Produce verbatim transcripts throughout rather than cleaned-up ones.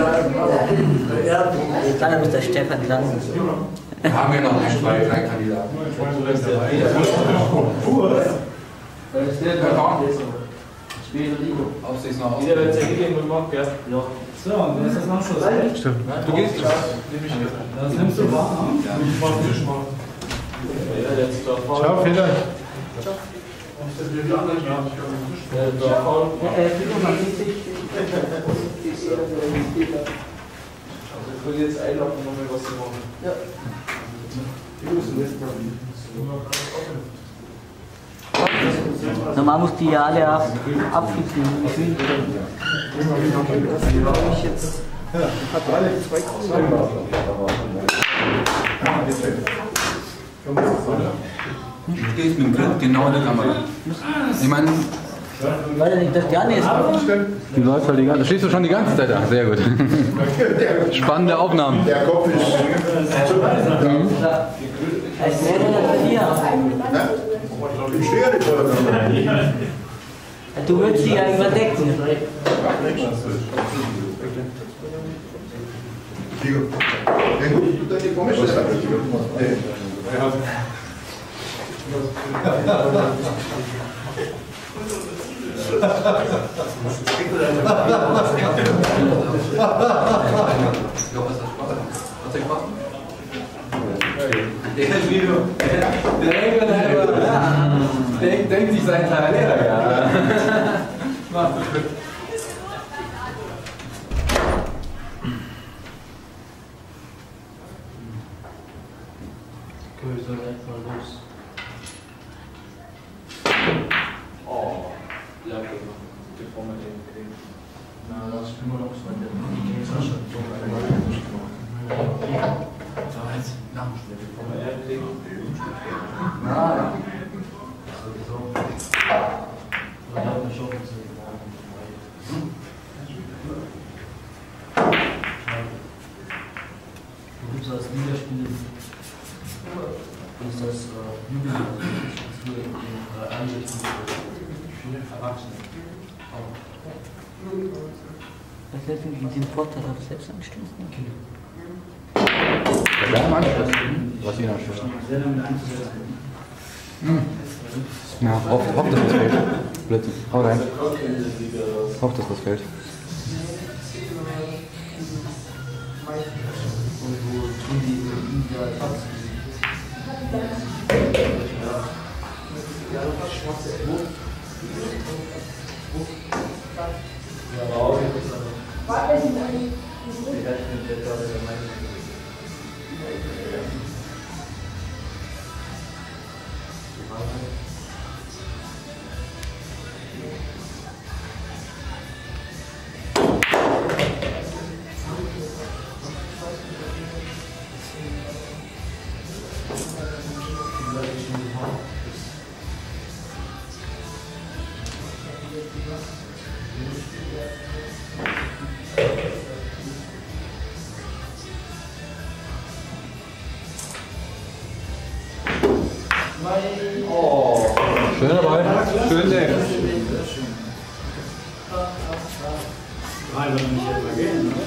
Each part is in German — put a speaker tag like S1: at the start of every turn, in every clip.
S1: Dann muss der Stefan dran.
S2: Wir haben ja noch ein, zwei, drei Kandidaten. Aufsicht noch aus.
S3: Jeder wird ja gegeben und macht, gell? Ja. So, und wer ist das Nachschuss?
S2: Stimmt. Du gehst schon.
S3: Das nimmst du wahr, ne? Ja, ich mach Tisch machen.
S4: Ciao, Peter.
S3: Ciao. Also ich will jetzt einloggen, um mal was zu machen. Ja.
S1: Normal muss die ja alle ab, abfixen. Ich jetzt.
S2: Stehst mit dem Grill genau in der Kamera. Ich meine.
S1: Weil nicht, dass gar nicht
S2: Die läuft halt die ganze Zeit. Stehst du schon die ganze Zeit da? Sehr gut. Spannende Aufnahmen.
S4: Der Kopf ist.
S2: Mhm.
S1: als vier.
S4: Ich stehe nicht vor der Kamera.
S1: Du würdest sie ja überdecken.
S4: Digo, tengo tu teléfono, eso está perdido.
S2: Der denkt sich sein kleiner Lehrer, ja.
S3: Wir sollen einfach los. Oh, ja, genau. Bevor wir den kriegen. Na, das können wir noch so weit. Da jetzt Nachschnitt. Bevor wir er kriegen. Na, ja. Sowieso. Wir haben eine Chance zu sehen. Du gibst als Ligaspiel. Ist das Jugendliche, das wir in Einrichtung für Erwachsene.
S1: Das heißt, mit dem Vorteil auf Selbstanstellung.
S2: Der Lärm anschließt. Was ihn anschließt.
S3: Sehr damit einzusetzen.
S2: Ja, hofft, hoff, dass das fällt. Blödsinn. Hau rein. Hofft, dass das fällt.
S3: Und wo tun die ja Tanz? Ja, aber auch oh.
S2: Schöner Ball. Schön sehr.
S3: Nein, wird nicht etwa gehen, ne?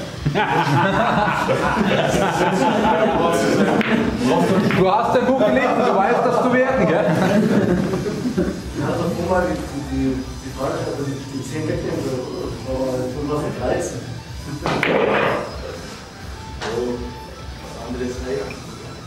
S2: Du hast ja gut gelegt, du weißt das zu werten, gell?
S4: Ja, also vorher die, die, die Frage ist, also die zehn wegnehmen, das war schon was mit dreizehn. So, was anderes Reihe.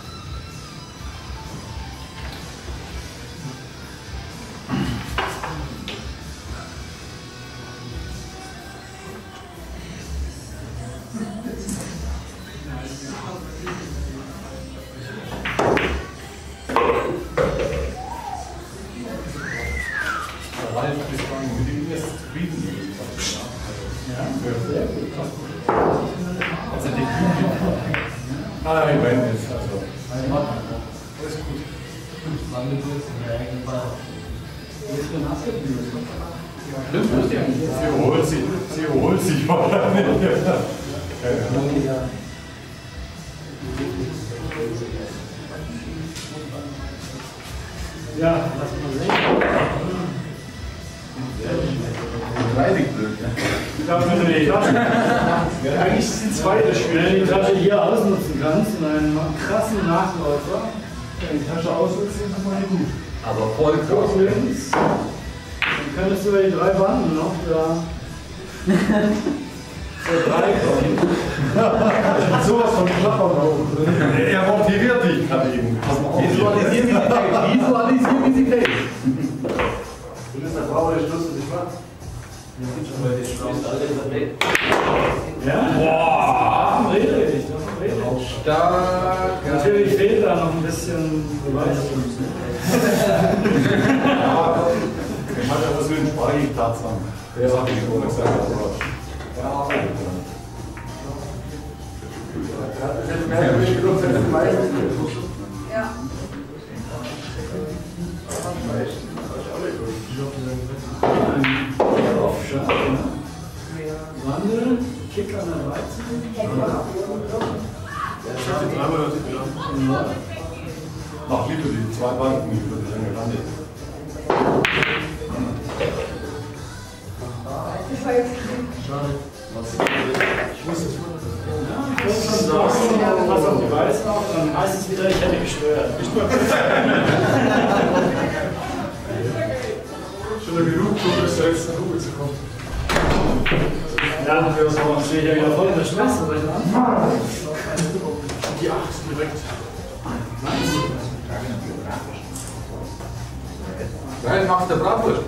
S4: Ah, ich meine, das ist also.
S3: Alles gut. Lange kurz in der eigenen Ball. Jetzt bin ich
S4: Sie holt sich, sie holt sich oder nicht?
S3: ja, lass mal sehen.
S4: Reidig blöd, ja.
S3: Ich glaube, wir sind nicht.
S4: Ja, eigentlich ist die zweite Spiel.
S5: Wenn du die Tasche hier ausnutzen kannst und einen krassen Nachläufer, wenn die Tasche ausnutzt, ist das mal gut.
S2: Aber voll krass.
S5: Links. Dann könntest du über die drei Banden noch da zur drei kommen.
S4: Sowas von Klappern da oben drin. Er motiviert dich gerade eben.
S2: Visualisieren, wie sie geht. Visualisieren, wie sie geht.
S4: Du bist der Frau, der Schluss und dich macht.
S5: Ja? Boah! Richtig,
S2: Stark.
S5: natürlich fehlt da noch ein bisschen Beweis.
S4: Ich hatte aber so einen Spargelplatz haben. Der hat mich ohne gesagt. Ja, das ist jetzt mehr oder weniger genug für den meisten.
S6: Ja.
S5: Wandel, Kick an der Weizen.
S4: Ich habe die dreimal noch die genommen. Ach, lieber die zwei Banken, die würde ich lange landen.
S3: Schade.
S4: Ich muss jetzt mal.
S5: Pass auf die Weißen auf, dann heißt es wieder, ich hätte gesteuert.
S4: Schon genug, um bis zur letzten Kugel zu kommen.
S5: Ja, dann stehe ich ja wieder voll in der Stress.
S4: Die acht direkt.
S2: Geil, machst du Bratwurst?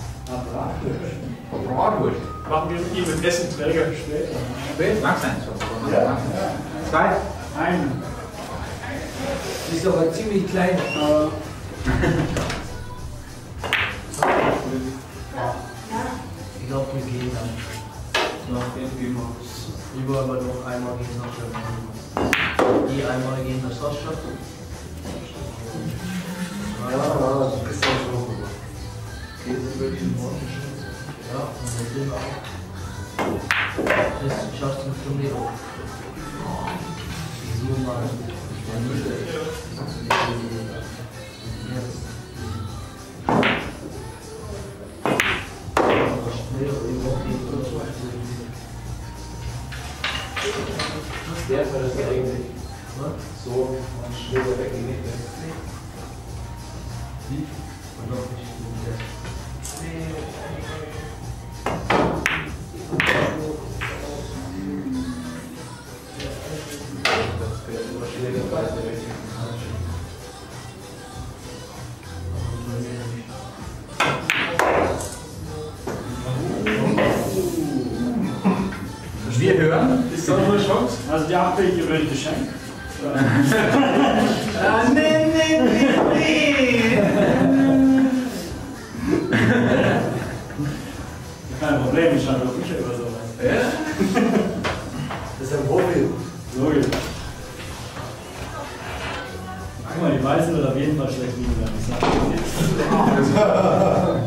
S5: Ah,
S2: Bratwurst.
S4: Machen wir mit ihm mit Essenträger später.
S2: Spät? Magst du eins?
S4: Ja.
S2: Zwei?
S5: Eine.
S1: Die ist aber ziemlich klein.
S5: Aber
S3: Ich glaube, wir gehen dann. Nach dem gehen wir. Ich will aber noch einmal gegen Sascha machen. Die einmal gegen das Sascha.
S4: Ja, ja, das ist auch schon gut.
S3: Geht über diesen Morgen. Ja, und wir sind auch. Das schaust du von dir auf. So mal.
S4: Der ist das eigentlich. So, man schlägt weg, nicht weg.
S3: Wie? Und noch nicht.
S2: Wir hören.
S4: Ist da noch eine Chance?
S5: also die acht Bilder würde ich geschenkt.
S2: Ah, nee, nee, nee, nee.
S5: Kein Problem, ich habe Bücher über sowas.
S2: Ja?
S4: Das ist ein Profi.
S5: Logisch. Guck mal, die Weißen wird auf jeden Fall schlecht liegen, wenn ich sage.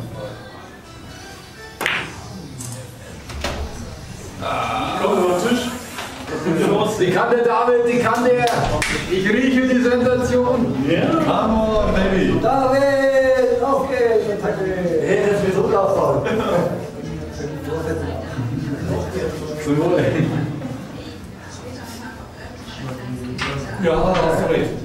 S4: Komm über den Tisch.
S2: Die kann der David, die kann der. Ich rieche die Sensation.
S5: Ja.
S4: Come on, baby.
S1: David, auf geht's, Attacke!
S4: Hey, jetzt wird Druck aufbauen.
S2: Zum Wohle. Ja, hast du recht.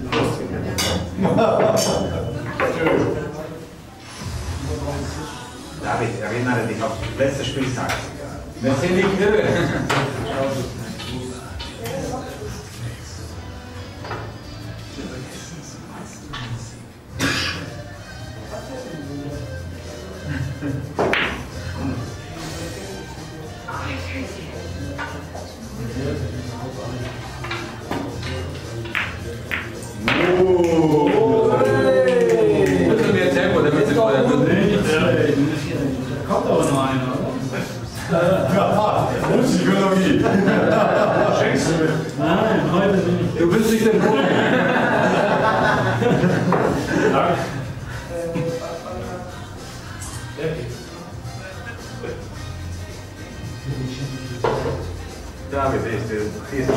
S7: David, erinnere dich auf den letzten Spieltag.
S2: Wir sind nicht irre. Bisschen mehr Tempo, damit sie vorher wird.
S5: Da kommt aber noch einer, oder?
S4: Ja, Psychologie. Schenkst du mir?
S5: Nein, heute nicht.
S2: Du bist nicht der Profi.
S5: Danke.
S7: David, ist der vierte.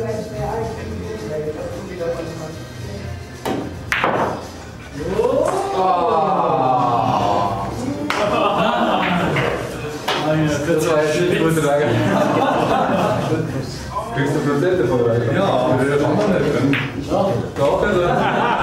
S6: Oh!
S2: Das war jetzt nicht gute Frage. Kriegst du Prozente von rein? Ja, das kann man nicht. Doch, also.